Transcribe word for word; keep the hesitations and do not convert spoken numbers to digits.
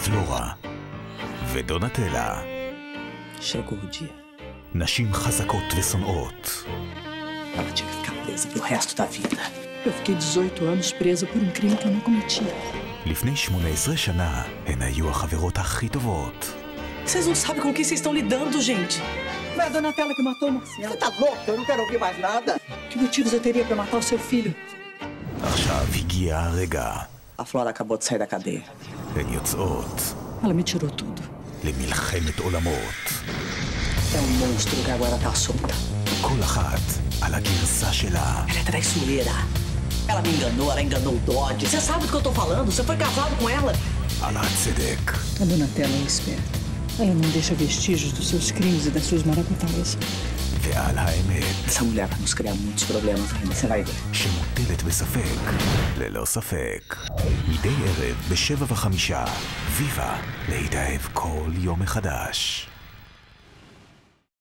פלורה ודונטלה. Chegou o dia. נשים חזקות ושונאות. Ela tinha que ficar presa pro resto da vida. Eu fiquei dezoito anos presa por um crime que eu não cometi. לפני שמונה עשרה שנה הן היו החברות הכי טובות. Vocês não sabem com quem vocês estão lidando, gente. Foi a Donatella que matou o Marcelo. Você tá louca? Eu não quero ouvir mais nada. Que motivos eu teria pra matar o seu filho? עכשיו הגיע הרגע. A Flora acabou de sair da cadeia. הן יוצאות Ela me tirou tudo. למלחמת עולמות. É um monstro que agora tá solta. כל אחת על הגרסה שלה. Ela é traiçoeira. Ela me enganou, ela enganou o Dodge. Você sabe do que eu tô falando? Você foi casado com ela. על הצדק. A Donatella é esperta. Ela não deixa vestígios dos seus crimes e das suas maracutaias. ועל האמת. Essa mulher vai nos criar muitos problemas ainda, você vai ver. שמוטלת בספק, ללא ספק. מדי ערב בשבע וחמישה. ויבה, להתאהב כל יום מחדש.